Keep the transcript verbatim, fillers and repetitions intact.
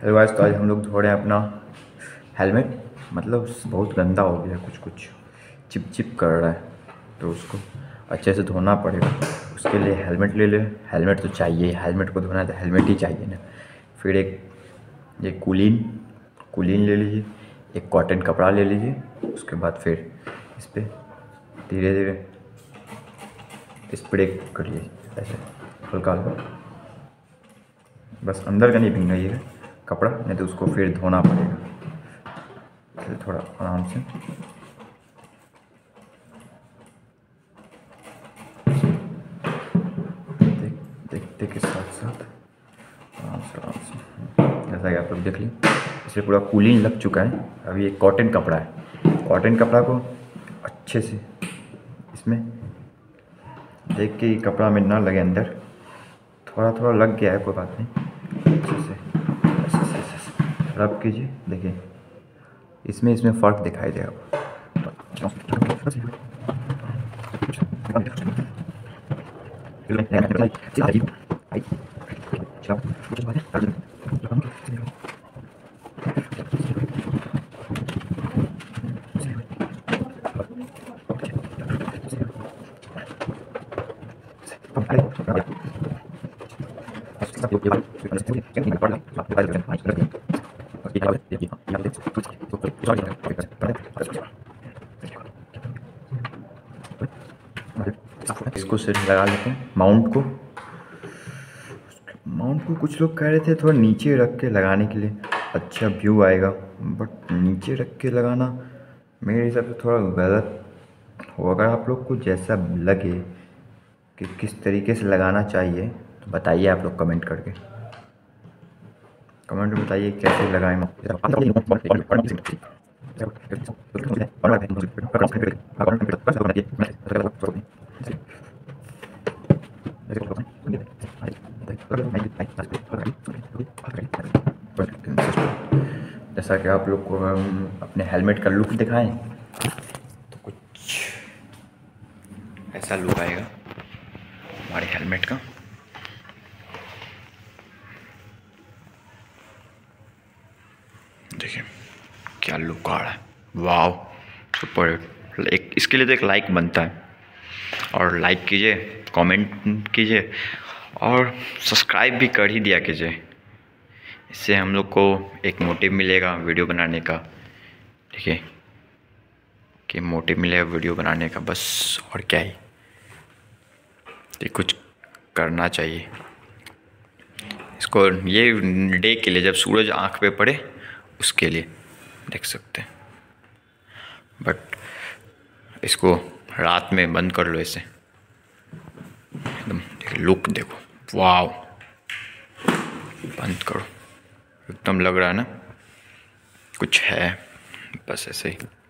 Hello guys, तो आज हम लोग धो रहे हैं अपना हेलमेट। मतलब बहुत गंदा हो गया, कुछ कुछ चिप चिप कर रहा है, तो उसको अच्छे से धोना पड़ेगा। उसके लिए हेलमेट ले ले। हेलमेट तो चाहिए, हेलमेट को धोना है तो हेलमेट ही चाहिए ना। फिर एक ये कुलीन कुलीन ले लीजिए, एक कॉटन कपड़ा ले लीजिए। उसके बाद फिर इस पर धीरे धीरे स्प्रे करिए, ऐसे हल्का हल्का। बस अंदर का नहीं भींगाइएगा कपड़ा, नहीं तो उसको फिर धोना पड़ेगा। फिर थोड़ा आराम से देख देखते के साथ साथ आराम से आराम से, जैसा कि आप लोग देख लीजिए इसे पूरा कूलिंग लग चुका है। अभी एक कॉटन कपड़ा है, कॉटन कपड़ा को अच्छे से इसमें देख के कपड़ा में ना लगे अंदर। थोड़ा थोड़ा लग गया है, कोई बात नहीं। अच्छे से ऐसे ऐसे ऐसे रब कीजिए, देखिए इसमें इसमें फ़र्क दिखाई देगा। इसको सिर्फ लगा लेते हैं माउंट को। माउंट को कुछ लोग कह रहे थे थोड़ा नीचे रख के लगाने के लिए अच्छा व्यू आएगा, बट नीचे रख के लगाना मेरे हिसाब से थोड़ा गलत हो। अगर आप लोग को जैसा लगे कि किस तरीके से लगाना चाहिए तो बताइए, आप लोग कमेंट करके कमेंट में बताइए कैसे लगाएं। जैसा कि आप लोग को हम अपने हेलमेट का लुक दिखाएं तो कुछ ऐसा लुक आएगा हमारे हेलमेट का। देखिए क्या लुक आ रहा है, वाव सुपर। एक इसके लिए तो एक लाइक बनता है, और लाइक कीजिए, कमेंट कीजिए और सब्सक्राइब भी कर ही दिया कीजिए। इससे हम लोग को एक मोटिव मिलेगा वीडियो बनाने का। देखिए कि मोटिव मिलेगा वीडियो बनाने का, बस और क्या ही, ये कुछ करना चाहिए इसको। ये डे के लिए, जब सूरज आँख पे पड़े उसके लिए देख सकते हैं, बट इसको रात में बंद कर लो ऐसे एकदम। लुक देखो, वाव, बंद करो, एकदम लग रहा है ना कुछ है, बस ऐसे ही।